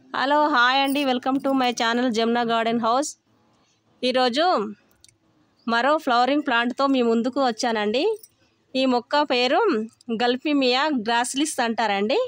Hello hi అండి, welcome to my channel Jamuna garden house. ఈరోజు మరో ఫ్లవరింగ్ ప్లాంట్తో మీ ముందుకు వచ్చానండి. ఈ మొక్క పేరు గల్ఫిమియా గ్రాసిలిస్ అంటారండి.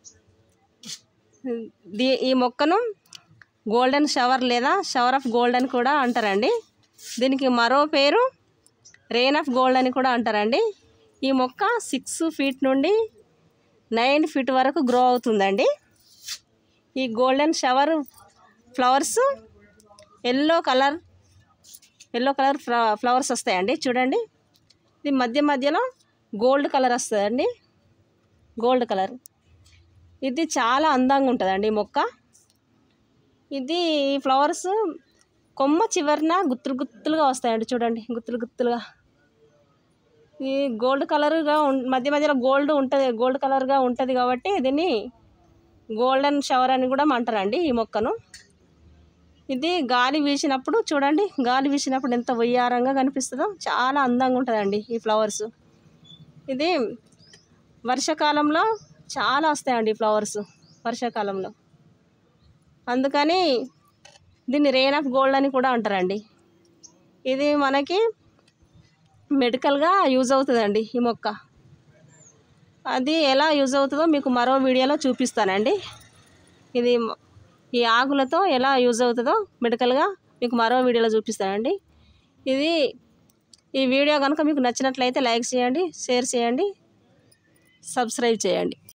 ఈ మొక్కను గోల్డెన్ షవర్ లేదా షవర్ ఆఫ్ గోల్డ్ అని కూడా అంటారండి. దీనికి మరో పేరు రెయిన్ ఆఫ్ గోల్డ్ అని కూడా అంటారండి. ఈ మొక్క 6 ఫీట్ నుండి 9 ఫీట్ వరకు గ్రో అవుతుందండి. ఈ golden shower flowers yellow colour flowers వస్తాయండి. చూడండి, ఇది మధ్యలో గోల్డ్ కలర్ వస్తుందండి. గోల్డ్ కలర్ ఇది చాలా అందంగా ఉంటుందండి ఈ మొక్క. ఇది ఈ ఫ్లవర్స్ కొమ్మ చివరిన గుత్తులుగా వస్తాయండి. చూడండి, గుత్తులుగా ఈ గోల్డ్ కలర్గా మధ్యలో గోల్డ్ కలర్గా ఉంటుంది కాబట్టి దీన్ని గోల్డెన్ షవర్ అని కూడా అంటారండి ఈ మొక్కను. ఇది గాలి వీసినప్పుడు చూడండి, గాలి వీసినప్పుడు ఎంత వయ్యారంగా కనిపిస్తుందో, చాలా అందంగా ఉంటుందండి ఈ ఫ్లవర్స్. ఇది వర్షాకాలంలో చాలా వస్తాయండి ఫ్లవర్స్ వర్షాకాలంలో, అందుకని దీన్ని రెయిన్ ఆఫ్ గోల్డ్ అని కూడా అంటారండి. ఇది మనకి మెడికల్గా యూజ్ అవుతుందండి ఈ మొక్క. అది ఎలా యూజ్ అవుతుందో మీకు మరో వీడియోలో చూపిస్తానండి. ఇది ఈ ఆకులతో ఎలా యూజ్ అవుతుందో మెడికల్గా మీకు మరో వీడియోలో చూపిస్తానండి. ఈ వీడియో కనుక మీకు నచ్చినట్లయితే లైక్ చేయండి, షేర్ చేయండి, సబ్స్క్రైబ్ చేయండి.